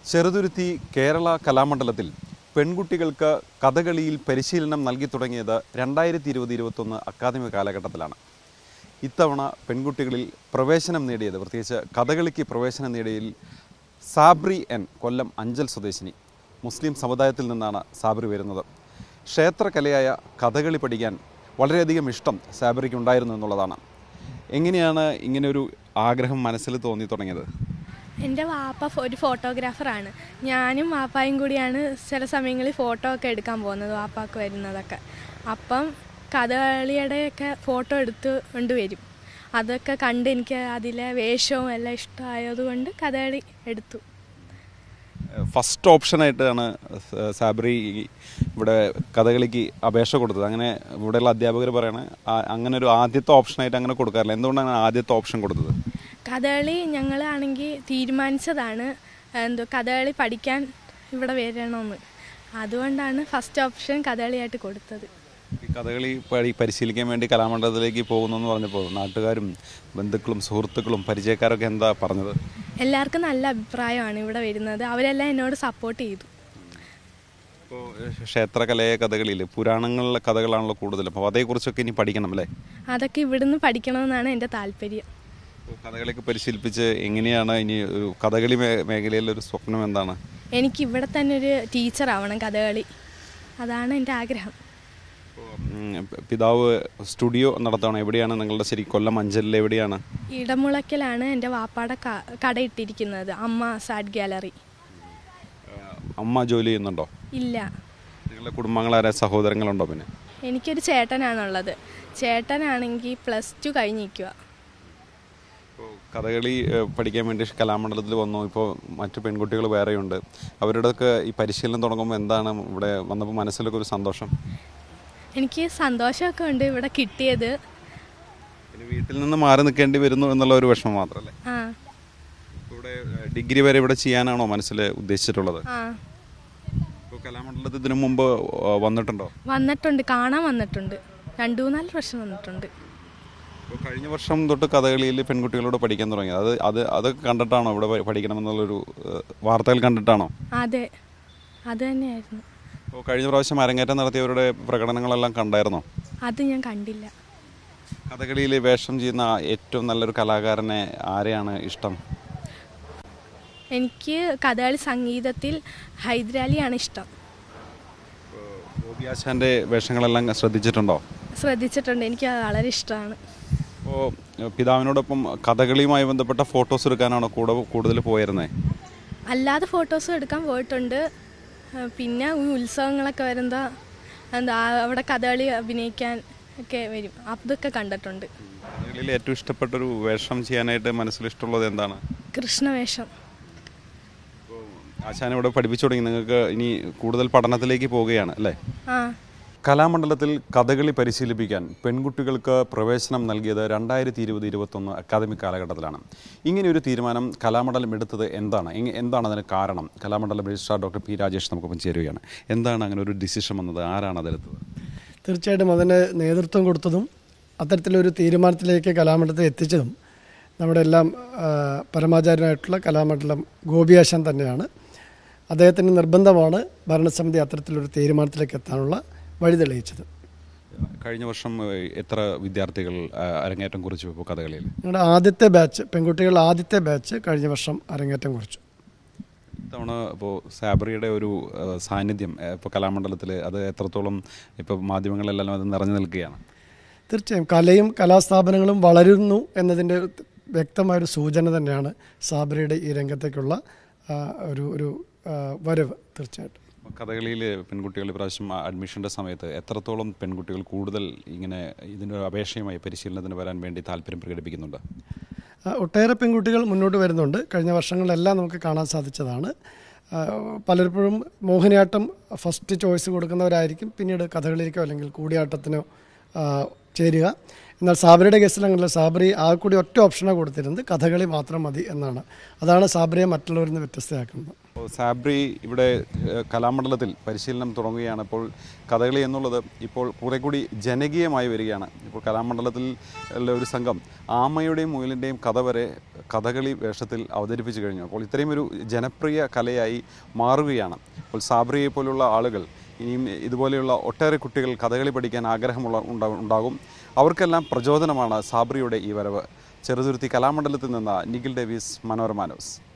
ചെറുതുരുത്തി കേരള കലാമണ്ഡലത്തിൽ പെൺകുട്ടികൾക്ക് കഥകളിയിൽ പരിശീലനം നൽകി തുടങ്ങിയത് 2020-21 അക്കാദമിക കാലഘട്ടത്തിലാണ്. ഇത്തവണ പെൺകുട്ടികളിൽ പ്രവേശനം നേടിയത്, പ്രത്യേകിച്ച് കഥകളിക്ക് പ്രവേശനം നേടിയതിൽ സാബ്രി എൻ, കൊല്ലം അഞ്ചൽ സ്വദേശിനി, മുസ്ലിം സമുദായത്തിൽ നിന്നാണ് സാബ്രി വരുന്നത്. ക്ഷേത്രകലയായ കഥകളി പഠിക്കാൻ വളരെയധികം ഇഷ്ടം സാബ്രിക്ക് ഉണ്ടായിരുന്നു എന്നുള്ളതാണ്. എങ്ങനെയാണ് ഇങ്ങനെയൊരു ആഗ്രഹം മനസ്സിൽ തോന്നി തുടങ്ങിയത്? എൻ്റെ വാപ്പ ഒരു ഫോട്ടോഗ്രാഫറാണ്. ഞാനും വാപ്പായും കൂടിയാണ് ചില സമയങ്ങളിൽ ഫോട്ടോ ഒക്കെ എടുക്കാൻ പോകുന്നത്, വാപ്പാക്ക് വരുന്നതൊക്കെ. അപ്പം കഥകളിയുടെയൊക്കെ ഫോട്ടോ എടുത്ത് കൊണ്ടുവരും. അതൊക്കെ കണ്ട് എനിക്ക് അതിലെ വേഷവും എല്ലാം ഇഷ്ടമായതുകൊണ്ട് കഥകളി എടുത്തു. ഫസ്റ്റ് ഓപ്ഷനായിട്ടാണ് സാബ്രി ഇവിടെ കഥകളിക്ക് അപേക്ഷ കൊടുത്തത്. അങ്ങനെ ഇവിടെയുള്ള അധ്യാപകർ പറയണേ അങ്ങനെ ഒരു ആദ്യത്തെ ഓപ്ഷനായിട്ട് അങ്ങനെ കൊടുക്കാറില്ല. എന്തുകൊണ്ടാണ് ആദ്യത്തെ ഓപ്ഷൻ കൊടുത്തത്? കഥകളി ഞങ്ങളാണെങ്കിൽ തീരുമാനിച്ചതാണ് കഥകളി പഠിക്കാൻ ഇവിടെ വരണമെന്ന്. അതുകൊണ്ടാണ് ഫസ്റ്റ് ഓപ്ഷൻ കഥകളിയായിട്ട് കൊടുത്തത്. കഥകളി പരിശീലിക്കാൻ വേണ്ടി കലാമണ്ഡലത്തിലേക്ക് പോകുന്നു പറഞ്ഞപ്പോൾ നാട്ടുകാരും ബന്ധുക്കളും സുഹൃത്തുക്കളും പരിചയക്കാരൊക്കെ എന്താ പറഞ്ഞത്? എല്ലാവർക്കും നല്ല അഭിപ്രായമാണ് ഇവിടെ വരുന്നത്. അവരെല്ലാം എന്നോട് സപ്പോർട്ട് ചെയ്തു. ഇപ്പോൾ ക്ഷേത്രകലയെ കഥകളിയിൽ പുരാണങ്ങളിലെ കഥകളാണല്ലോ കൂടുതൽ, അപ്പോൾ അതേക്കുറിച്ചൊക്കെ ഇനി പഠിക്കണം അല്ലേ? അതൊക്കെ ഇവിടുന്ന് പഠിക്കണമെന്നാണ് എൻ്റെ താല്പര്യം. കഥകളിക്ക് പരിശീലിപ്പിച്ച് എങ്ങനെയാണ് ഇനി ഒരു കഥകളി മേഖലയിലൊരു സ്വപ്നം എന്താണ്? എനിക്ക് ഇവിടെ തന്നെ ഒരു ടീച്ചറാവണം കഥകളി, അതാണ് എൻ്റെ ആഗ്രഹം. പിതാവ് സ്റ്റുഡിയോ നടത്തണം. എവിടെയാണ് നിങ്ങളുടെ ശരി? കൊല്ലം അഞ്ചലിൽ എവിടെയാണ്? ഇടമുളയ്ക്കലാണ് എൻ്റെ വാപ്പാടെ കടയിട്ടിരിക്കുന്നത്, അമ്മ സാഡ് ഗാലറി. അമ്മ ജോലി ചെയ്യുന്നുണ്ടോ? ഇല്ല. നിങ്ങളുടെ കുടുംബങ്ങളാരെ സഹോദരങ്ങളുണ്ടോ? പിന്നെ എനിക്കൊരു ചേട്ടനാണുള്ളത്. ചേട്ടനാണെങ്കിൽ +2 കഴിഞ്ഞിരിക്കുക. കഥകളി പഠിക്കാൻ വേണ്ടി കലാമണ്ഡലത്തിൽ വന്നു. ഇപ്പോൾ മറ്റു പെൺകുട്ടികൾ വേറെയുണ്ട്. അവരുടെയൊക്കെ ഈ പരിശീലനം തുടങ്ങുമ്പോൾ എന്താണ് ഇവിടെ വന്നപ്പോൾ മനസ്സിലൊക്കെ ഒരു സന്തോഷം? എനിക്ക് സന്തോഷമൊക്കെ ഉണ്ട് ഇവിടെ കിട്ടിയത്. പിന്നെ വീട്ടിൽ നിന്ന് മാറി നിൽക്കേണ്ടി വരുന്നു എന്നുള്ള ഒരു വിഷമം മാത്രമല്ലേ? ഇവിടെ ഡിഗ്രി വരെ ഇവിടെ ചെയ്യാനാണോ മനസ്സിൽ ഉദ്ദേശിച്ചിട്ടുള്ളത്? ഇപ്പോൾ കലാമണ്ഡലത്തിൽ ഇതിനു മുമ്പ് വന്നിട്ടുണ്ടോ? വന്നിട്ടുണ്ട്, കാണാൻ വന്നിട്ടുണ്ട്. 2-4 പ്രാവശ്യം വന്നിട്ടുണ്ട്. കഴിഞ്ഞ വർഷം തൊട്ട് കഥകളിയിൽ പെൺകുട്ടികളോട് പഠിക്കാൻ തുടങ്ങിയത് അതൊക്കെ കണ്ടിട്ടാണോ ഇവിടെ പഠിക്കണമെന്നുള്ളൊരു വാർത്തകൾ കണ്ടിട്ടാണോ? അതെ, അത് തന്നെയായിരുന്നു. അപ്പോൾ കഴിഞ്ഞ പ്രാവശ്യം അരങ്ങേറ്റം നടത്തിയവരുടെ പ്രകടനങ്ങളെല്ലാം കണ്ടായിരുന്നോ? അത് ഞാൻ കണ്ടില്ല. കഥകളിയിൽ വേഷം ചെയ്യുന്ന ഏറ്റവും നല്ലൊരു കലാകാരനെ ആരെയാണ് ഇഷ്ടം? എനിക്ക് കഥകളി സംഗീതത്തിൽ ഹൈദരാലിയാണ് ഇഷ്ടം. ഗോപി ആശാൻ്റെ വേഷങ്ങളെല്ലാം ശ്രദ്ധിച്ചിട്ടുണ്ടോ? ശ്രദ്ധിച്ചിട്ടുണ്ട്, എനിക്ക് വളരെ ഇഷ്ടമാണ്. അപ്പോൾ പിതാവിനോടൊപ്പം കഥകളിയുമായി ബന്ധപ്പെട്ട ഫോട്ടോസ് എടുക്കാനാണോ കൂടുതൽ പോയിരുന്നത്? അല്ലാതെ ഫോട്ടോസും എടുക്കാൻ പോയിട്ടുണ്ട്. പിന്നെ ഉത്സവങ്ങളൊക്കെ വരുമ്പോൾ അവിടെ കഥകളി അഭിനയിക്കാൻ ഒക്കെ വരും, അതൊക്കെ കണ്ടിട്ടുണ്ട്. കഥകളിയിൽ ഏറ്റവും ഇഷ്ടപ്പെട്ടൊരു വേഷം ചെയ്യാനായിട്ട് മനസ്സിലിഷ്ടമുള്ളത് എന്താണ്? കൃഷ്ണവേഷം. ആശാൻ ഇവിടെ പഠിപ്പിച്ചു തുടങ്ങി, നിങ്ങൾക്ക് ഇനി കൂടുതൽ പഠനത്തിലേക്ക് പോവുകയാണ് അല്ലേ? കലാമണ്ഡലത്തിൽ കഥകളി പരിശീലിപ്പിക്കാൻ പെൺകുട്ടികൾക്ക് പ്രവേശനം നൽകിയത് 2020-21 അക്കാദമിക് കാലഘട്ടത്തിലാണ്. ഇങ്ങനെയൊരു തീരുമാനം കലാമണ്ഡലം എടുത്തത് എന്താണ് അതിന് കാരണം? Kalamandalam registrar doctor P Rajesh നമുക്കൊപ്പം ചേരുകയാണ്. എന്താണ് അങ്ങനെ ഒരു ഡിസിഷൻ വന്നത്? ആരാണ് അതെടുത്തത്? തീർച്ചയായിട്ടും അതിന് നേതൃത്വം കൊടുത്തതും അത്തരത്തിലൊരു തീരുമാനത്തിലേക്ക് കലാമണ്ഡലത്തെ എത്തിച്ചതും നമ്മുടെ എല്ലാം പരമാചാര്യനായിട്ടുള്ള കലാമണ്ഡലം ഗോപിയാശാൻ തന്നെയാണ്. അദ്ദേഹത്തിൻ്റെ നിർബന്ധമാണ് ഭരണസമിതി അത്തരത്തിലൊരു തീരുമാനത്തിലേക്ക് എത്താനുള്ള വഴി തെളിയിച്ചത്. കഴിഞ്ഞ വർഷം എത്ര വിദ്യാർത്ഥികൾ അരങ്ങേറ്റം കുറിച്ചു ഇപ്പോൾ കഥകളിയിൽ? ഞങ്ങളുടെ ആദ്യത്തെ ബാച്ച്, പെൺകുട്ടികളുടെ ആദ്യത്തെ ബാച്ച് കഴിഞ്ഞ വർഷം അരങ്ങേറ്റം കുറിച്ചു. ഇത്തവണ ഇപ്പോൾ സാബ്രിയുടെ ഒരു സാന്നിധ്യം ഇപ്പോൾ കലാമണ്ഡലത്തിൽ അത് എത്രത്തോളം ഇപ്പോൾ മാധ്യമങ്ങളിലെല്ലാം അത് നിറഞ്ഞു നിൽക്കുകയാണ്? തീർച്ചയായും കലയും കലാസ്ഥാപനങ്ങളും വളരുന്നു എന്നതിൻ്റെ വ്യക്തമായൊരു സൂചന തന്നെയാണ് സാബ്രിയുടെ ഈ രംഗത്തേക്കുള്ള ഒരു വരവ്. തീർച്ചയായിട്ടും കഥകളിയിൽ പെൺകുട്ടികൾ ഇപ്രാവശ്യം അഡ്മിഷൻ്റെ സമയത്ത് എത്രത്തോളം പെൺകുട്ടികൾ കൂടുതൽ ഇങ്ങനെ ഇതിൻ്റെ അപേക്ഷയുമായി പരിശീലനത്തിന് വരാൻ വേണ്ടി താല്പര്യം പ്രകടിപ്പിക്കുന്നുണ്ട്? ഒട്ടേറെ പെൺകുട്ടികൾ മുന്നോട്ട് വരുന്നുണ്ട്. കഴിഞ്ഞ വർഷങ്ങളിലെല്ലാം നമുക്ക് കാണാൻ സാധിച്ചതാണ്. പലപ്പോഴും മോഹിനിയാട്ടം ഫസ്റ്റ് ചോയ്സ് കൊടുക്കുന്നവരായിരിക്കും പിന്നീട് കഥകളിക്കോ അല്ലെങ്കിൽ കൂടിയാട്ടത്തിനോ ചേരുക. എന്നാൽ സാബ്രിയുടെ കേസിലങ്ങളിൽ സാബ്രി കൂടി ഒറ്റ ഓപ്ഷനാണ് കൊടുത്തിരുന്നത്, കഥകളി മാത്രം മതി എന്നാണ്. അതാണ് സാബ്രിയെ മറ്റുള്ളവരിൽ നിന്ന് വ്യത്യസ്തയാക്കുന്നത്. സാബ്രി ഇവിടെ കലാമണ്ഡലത്തിൽ പരിശീലനം തുടങ്ങുകയാണ്. ഇപ്പോൾ കഥകളി എന്നുള്ളത് ഇപ്പോൾ കുറെ കൂടി ജനകീയമായി വരികയാണ്. ഇപ്പോൾ കലാമണ്ഡലത്തിൽ ഉള്ള ഒരു സംഘം ആമയുടെയും മുയലിൻ്റെയും കഥ വരെ കഥകളി വേഷത്തിൽ അവതരിപ്പിച്ചു കഴിഞ്ഞു. അപ്പോൾ ഇത്രയും ഒരു ജനപ്രിയ കലയായി മാറുകയാണ്. അപ്പോൾ സാബ്രിയെ പോലുള്ള ആളുകൾ ഇനിയും ഇതുപോലെയുള്ള ഒട്ടേറെ കുട്ടികൾ കഥകളി പഠിക്കാൻ ഉണ്ടാകും. അവർക്കെല്ലാം പ്രചോദനമാണ് സാബ്രിയുടെ ഈ വരവ്. ചെറുതുരുത്തി കലാമണ്ഡലത്തിൽ നിന്ന് നിഖിൽ ഡേവിസ്, മനോരമ ന്യൂസ്.